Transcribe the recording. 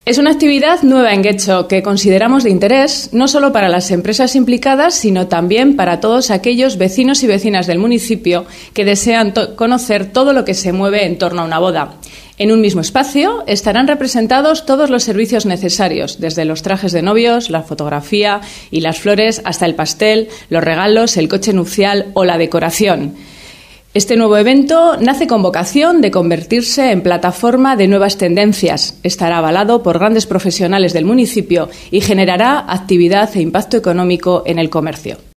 Es una actividad nueva en Getxo que consideramos de interés no solo para las empresas implicadas, sino también para todos aquellos vecinos y vecinas del municipio que desean conocer todo lo que se mueve en torno a una boda. En un mismo espacio estarán representados todos los servicios necesarios, desde los trajes de novios, la fotografía y las flores, hasta el pastel, los regalos, el coche nupcial o la decoración. Este nuevo evento nace con vocación de convertirse en plataforma de nuevas tendencias. Estará avalado por grandes profesionales del municipio y generará actividad e impacto económico en el comercio.